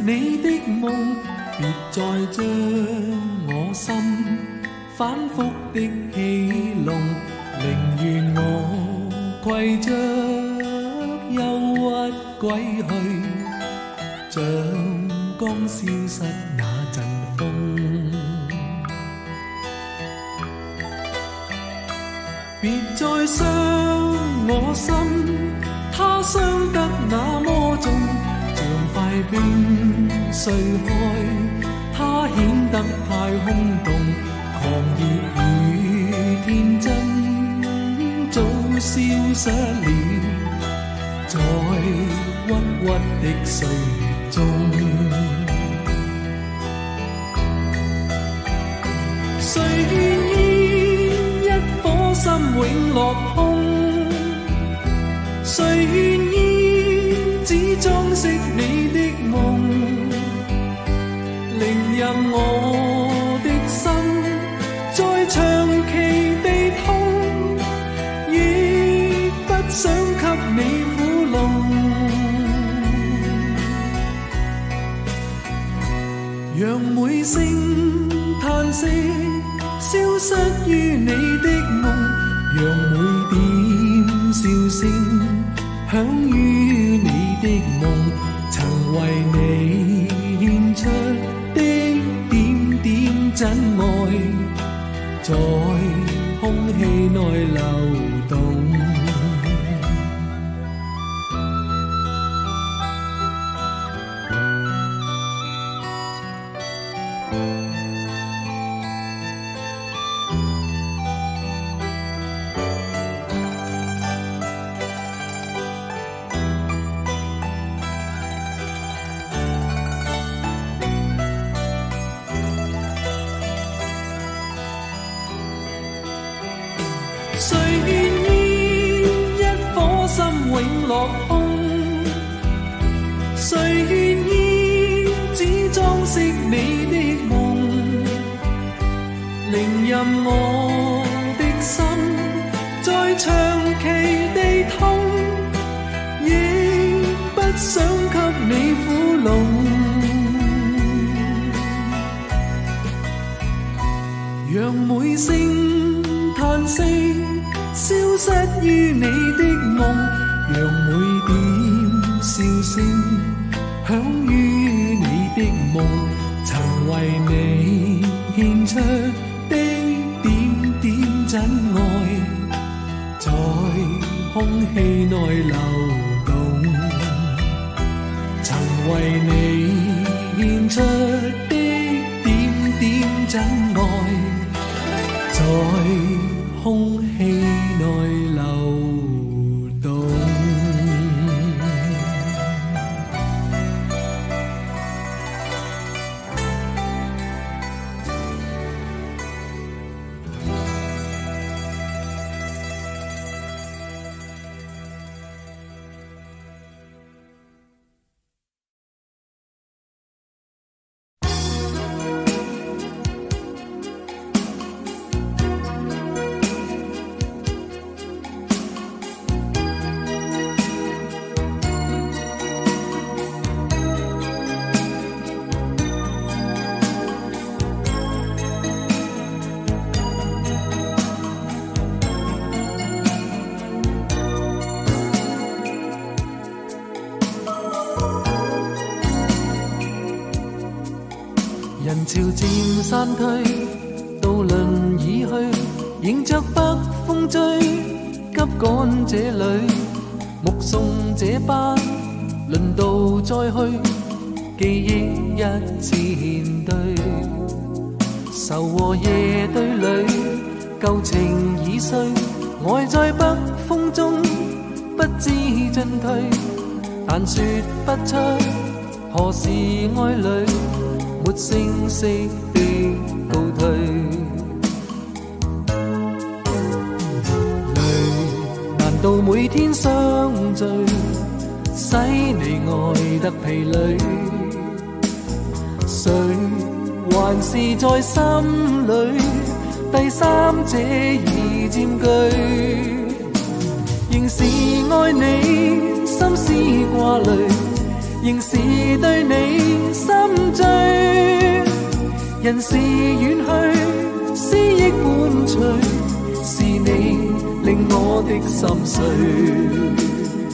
你的夢，別再將我心反覆的戲弄，寧願我攜着憂鬱歸去，像剛消失那陣風。別再傷我心，它傷得那麼重，像塊冰碎開，它顯得太空洞，狂熱與天真早消失了，在鬱鬱的歲月中。誰願意一顆心永落空？誰願意只裝飾你的夢？令任我的心再長期地痛，亦不想給你苦弄。讓每聲嘆息消失於你的夢，讓每點笑聲響於你的夢，曾為你獻出的點點真愛，在空氣內流動。誰願意一顆心永落空？誰願意只裝飾你的夢？令任我的心再長期地痛，亦不想給你苦弄。讓每聲嘆息消失於你的夢，讓每點笑聲響於你的夢，曾為你獻出的點點真愛，在空氣內流動，曾為你獻出的點點真愛，在空氣內流動。人潮漸散退，渡輪已去，迎着北風追，急趕這裏，目送這班輪渡再去，記憶一次獻對，愁和夜對裡，舊情已碎，愛在北風中不知進退，但說不出何時愛侶沒聲息的告退，淚難道每天相聚，使你愛得疲累？誰還是在心裏第三者已佔據？仍是愛你，心思掛慮，仍是對你人是遠去，思憶伴隨，是你令我的心碎。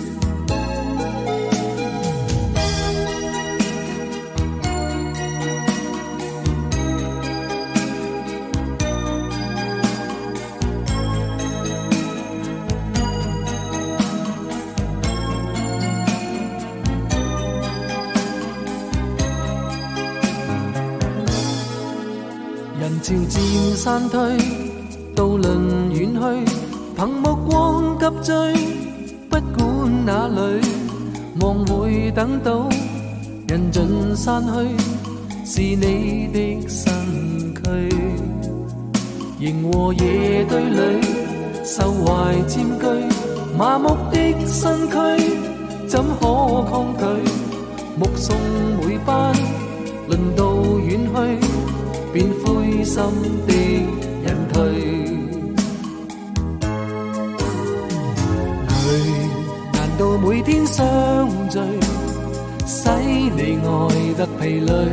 人潮漸散退，渡輪遠去，憑目光急追，不管哪裏，望會等到人盡散去，是你的身軀。螢和夜對壘，受懷佔據，麻木的身軀，怎可抗拒？目送每班輪到遠去，便灰心的人退，難道每天相聚，使你愛得疲累？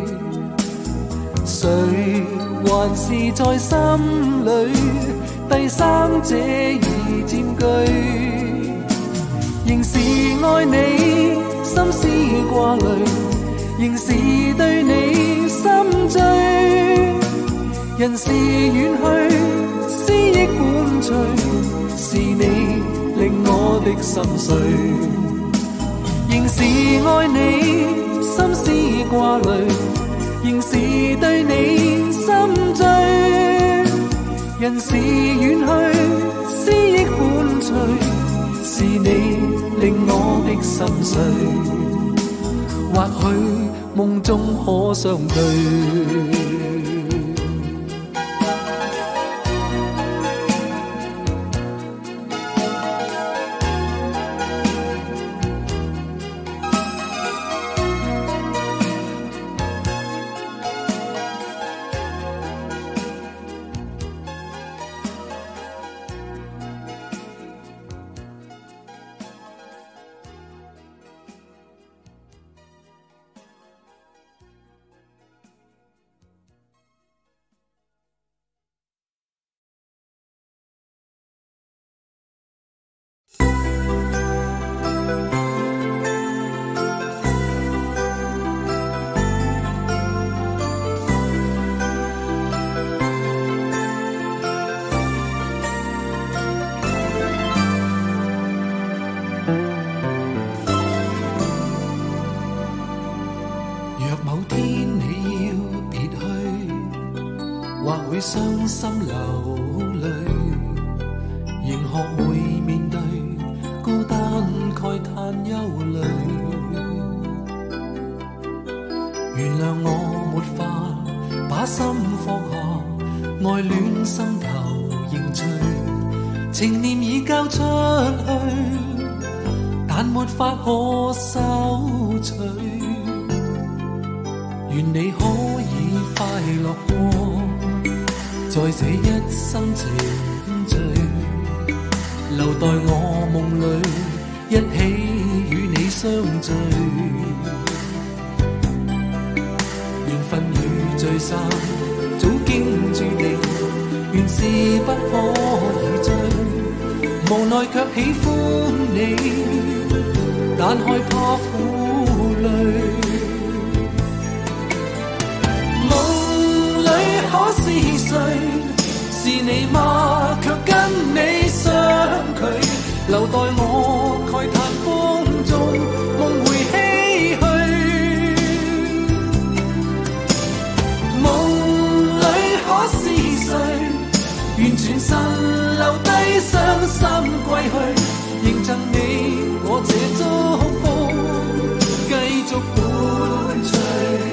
誰還是在心裏，第三者已佔據？仍是愛你，心思掛慮，仍是對你心醉。人是遠去，思憶伴隨，是你令我的心碎。仍是愛你，心思掛慮，仍是對你心醉。人是遠去，思憶伴隨，是你令我的心碎。或許夢中可相對。傷心流淚，仍學會面對孤單慨嘆憂慮。原諒我沒法把心放下，愛戀心頭凝聚，情念已交出去，但沒法可收取。願你可以快樂過，在這一生情聚，留待我夢裏一起與你相聚。緣分與聚散早經注定，原是不可以追。無奈卻喜歡你，但害怕負累。夢裏可是誰？是你嗎？卻跟你相距，留待我慨嘆風中夢回唏噓。夢裏可是誰？願全身留低傷心歸去，仍贈你我這祝福，繼續伴隨。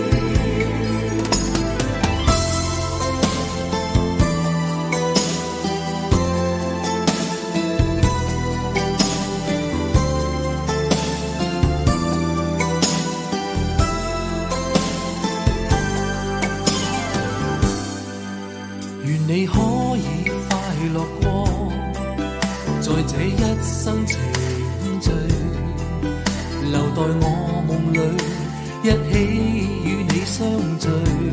你可以快樂過，在這一生情聚，留待我夢裏一起與你相聚。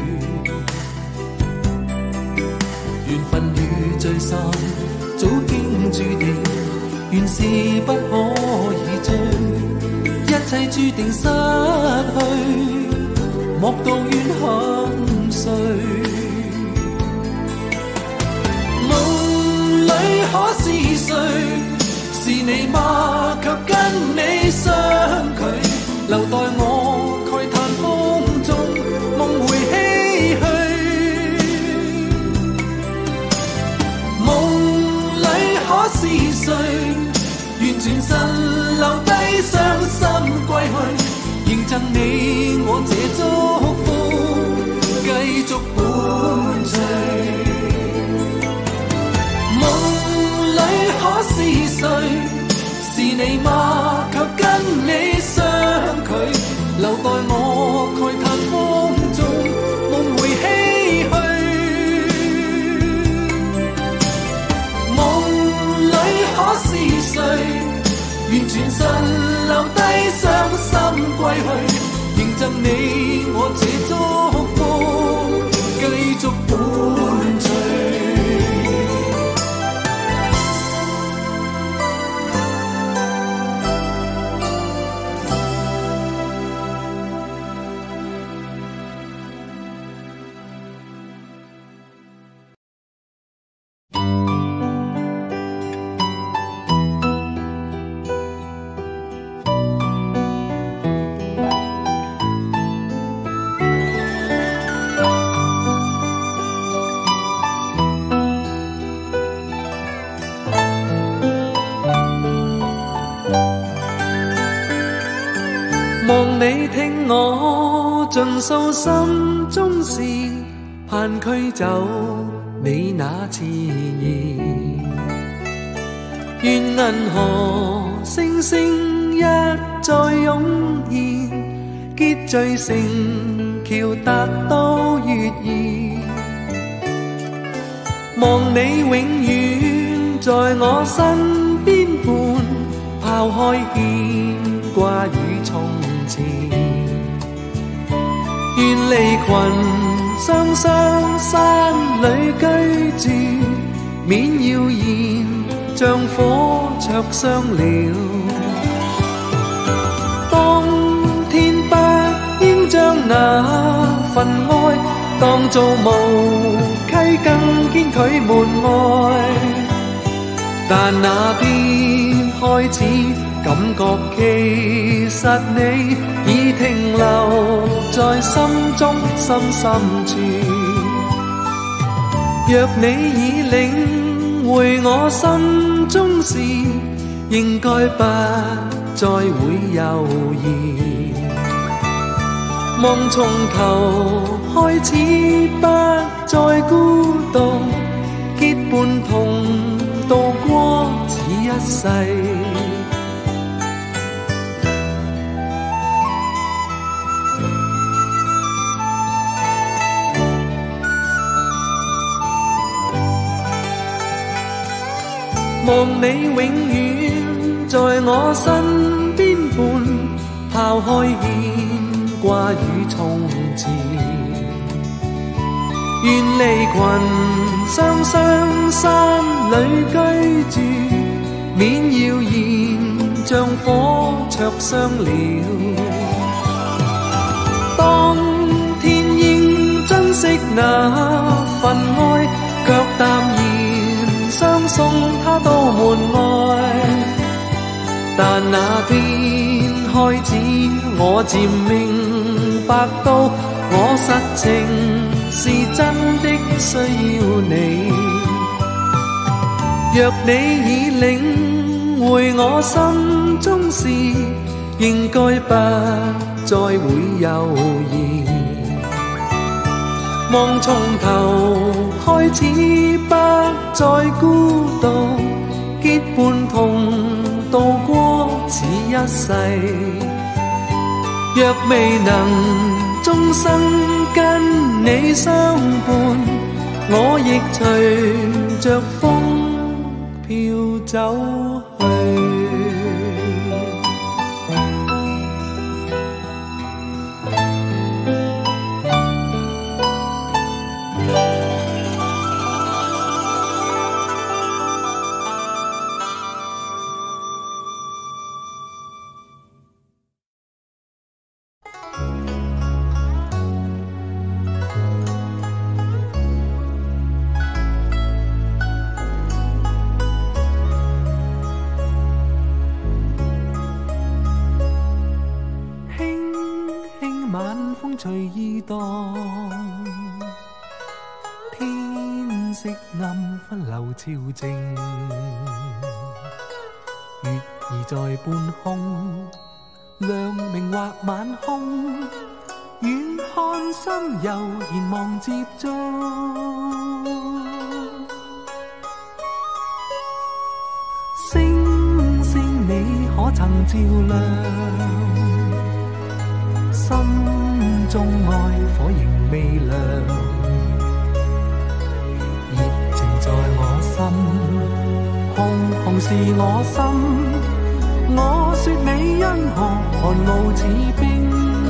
緣分與聚散早經注定，原是不可以追，一切注定失去，莫道怨恨誰。夢裏可是誰？是你嗎？卻跟你相距，留待我慨嘆風中夢回唏噓。夢裏可是誰？願轉身留低傷心歸去，仍贈你我這祝福，繼續伴隨。夢裏可是誰？是你嗎？卻跟你相距，留待我慨嘆風中夢回唏噓。夢裏可是誰？願轉身留低傷心歸去，仍贈你我這祝福，繼續伴隨。望你聽我盡訴心中事，盼驅走你那熾意。願銀河星星一再湧現，結聚成橋達到月兒。望你永遠在我身邊伴，拋開牽掛與從前，願離群雙雙山裏居住，免謠言像火灼傷了。當天不應將那份愛當做無稽，更堅拒門外。但那天開始感覺其實你已停留在心中深深處，若你已領會我心中事，應該不再會猶豫。望從頭開始不再孤獨，結伴同渡過此一世。望你永遠在我身邊伴，拋開牽掛與從前，願離群雙雙山裏居住，免謠言像火灼傷了。當天應珍惜那份愛，卻淡然相送他到門外。但那天開始我漸明白到，我實情是真的需要你。若你已領會我心中事，應該不再會猶豫。望從頭開始不再孤獨，結伴同渡過此一世。若未能終生跟你相伴，我亦隨着風飄走去。 晚風隨意蕩，天色暗分流潮靜，月兒在半空，亮明畫晚空，遠看心悠然望接觸，星星你可曾照亮？心中愛火仍未亮，熱情在我心，紅紅是我心。我說你因何寒傲似冰？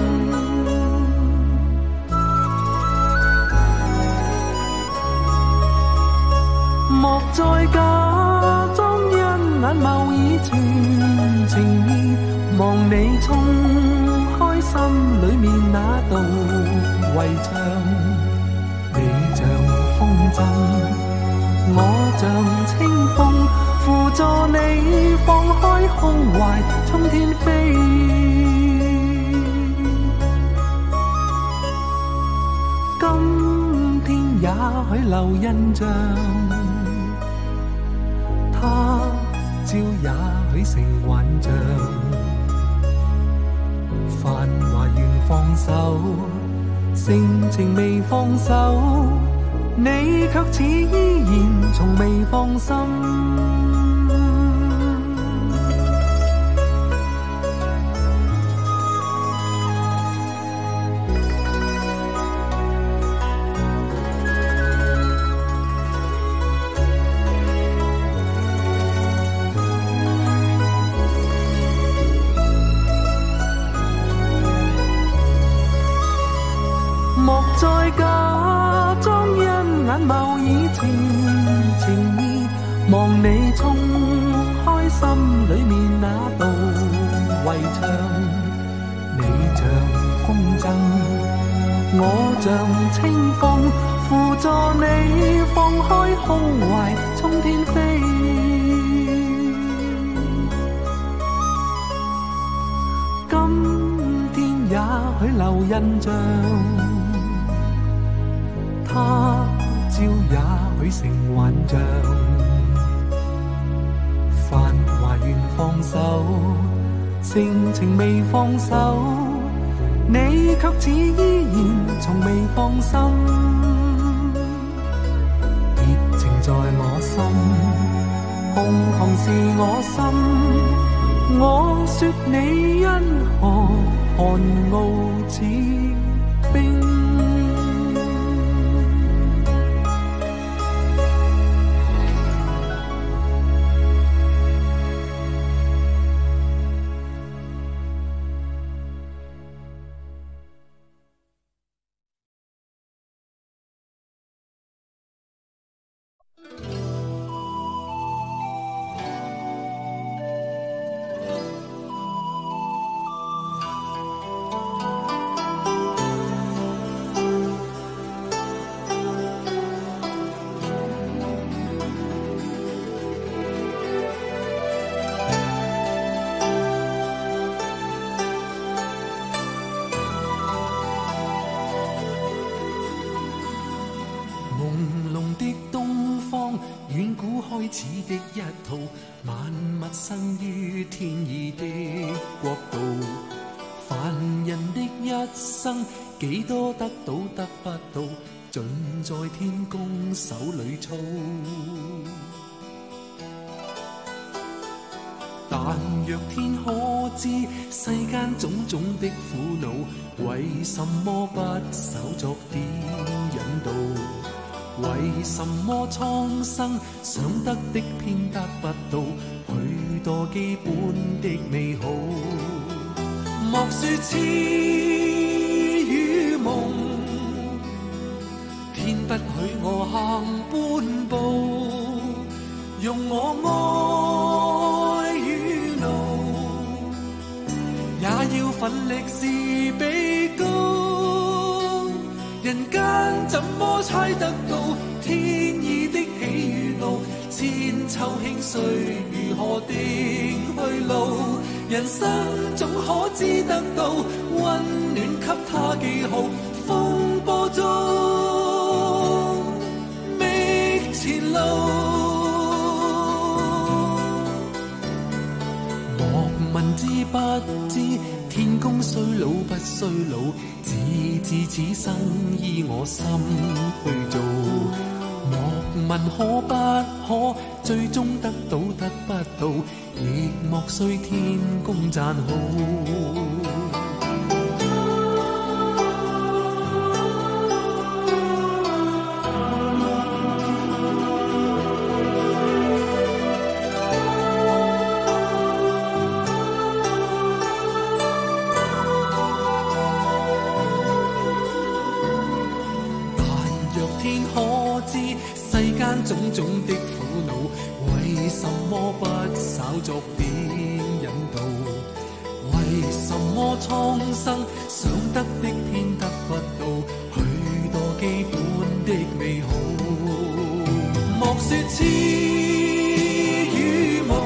莫再假裝因眼眸已全情意，望你衝開心裏面那道圍牆，你像風箏，我像清風，輔助你放開胸懷，衝天飛。今天也許留印象，他朝也許成幻象。繁華願放手，性情未放手，你卻似依然從未放心。莫再假裝因眼眸已情意，望你衝開心裏面那道圍牆，你像風箏，我像清風，輔助你放開胸懷，衝天飛。今天也許留印象，他朝也許成幻象。繁華願放手，性情未放手，你卻似依然從未放心。熱情在我心，紅紅是我心。我說你因何寒傲似冰？開始的一套，萬物生於天意的國度。凡人的一生，幾多得到得不到，盡在天公手裏操。但若天可知世間種種的苦惱，為什麼不手作點引導？為什麼蒼生想得的偏得不到許多基本的美好？莫說痴與夢，天不許我行半步，用我愛與怒，也要奮力是比高。人間怎麼猜得到天意的喜與怒？ 千秋興衰，如何的去路？人生總可知得到，溫暖給他記號，風波中覓前路。莫問知不知，天公衰老不衰老，只知此生依我心去做。莫問可不可，最終得到得不到，亦莫需天公讚好。種種的苦惱，為什麼不稍作點引導？為什麼蒼生想得的偏得不到許多基本的美好？莫說痴與夢，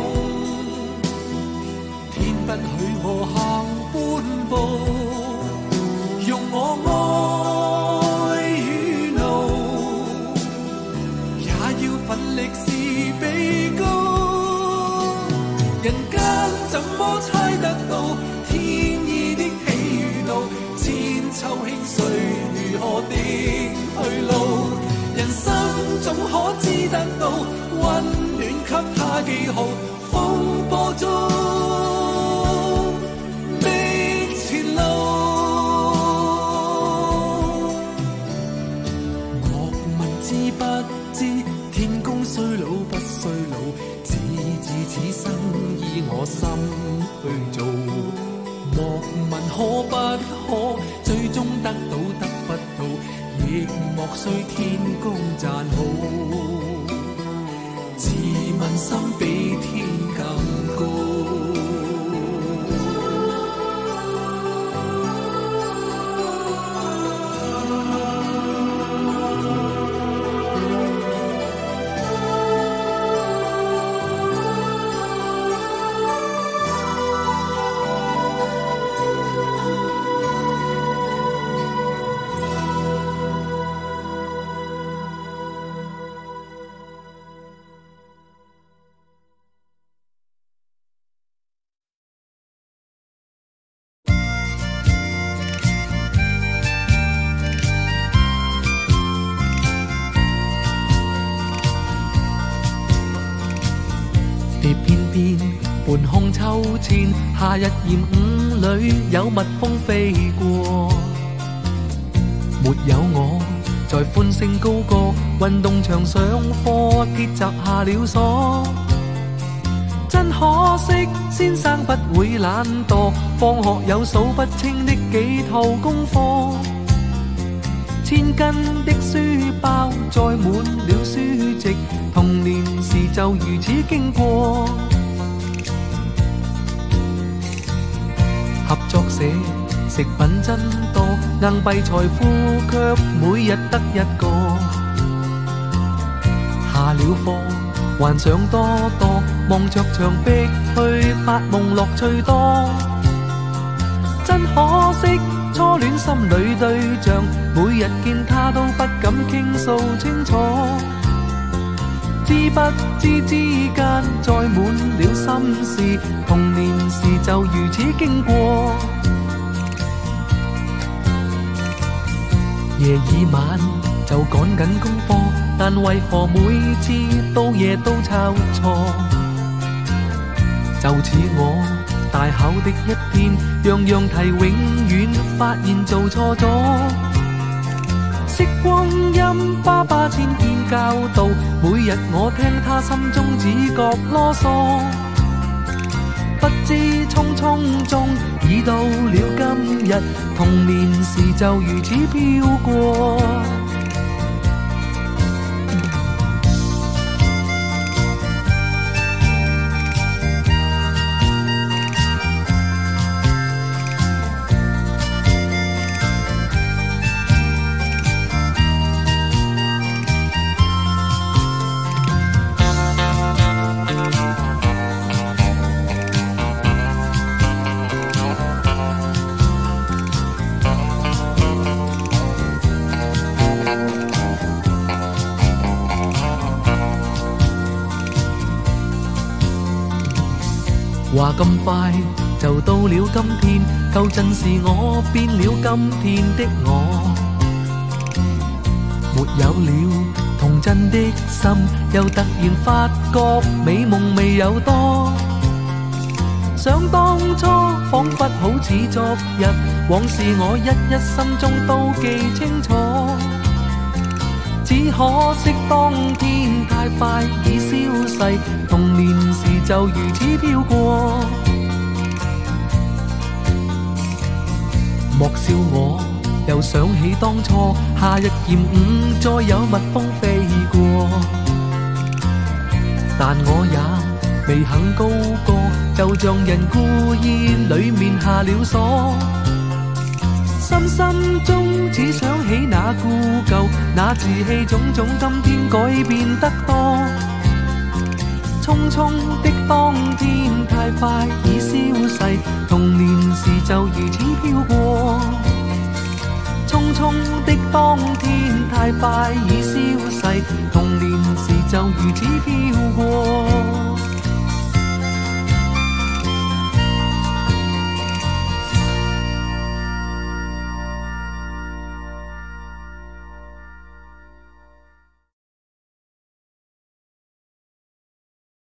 天不許我行半步，用我愛與怒，奮力是比高，人間怎麼猜得到天意的喜與怒？千秋興衰，如何的去路？人生總可知得到，溫暖給他記號，風波中覓前路。莫問知不知，天公衰老不衰老，只知此生依我心去做。莫問可不可，最終得到得不到，亦莫需天公讚好。自問心比天更高。半空秋千，夏日炎午裏有蜜蜂飛過，沒有我在歡聲高歌，運動場上課鐵閘下了鎖。真可惜，先生不會懶惰，放學有數不清的幾套功課，千斤的書包載滿了書籍，童年時就如此經過。合作社食品真多，硬幣財富卻每日得一個。下了課幻想多多，望着牆壁去發夢樂趣多。真可惜，初戀心裏對象，每日見他都不敢傾訴清楚。知不知之間載滿了心事，童年時就如此經過。夜已晚就趕緊功課，但為何每次到夜都抄錯？就似我大考的一天，樣樣題永遠發現做錯咗。惜光陰，爸爸千遍教導，每日我聽他心中只覺囉嗦。不知匆匆中已到了今日，童年時就如此飄過。 話咁快就到了今天，舊陣時我變了今天的我，沒有了童真的心，又突然發覺美夢未有多。想當初彷彿好似昨日，往事我一一心中都記清楚。只可惜當天太快已消逝，童年時就如此飄過。莫笑我又想起當初，夏日炎午再有蜜蜂飛過，但我也未肯高過，就像人故意裏面下了鎖。心中只想起那故舊，那稚氣種種，今天改變得多。匆匆的當天太快已消逝，童年時就如此飄過。匆匆的當天太快已消逝，童年時就如此飄過。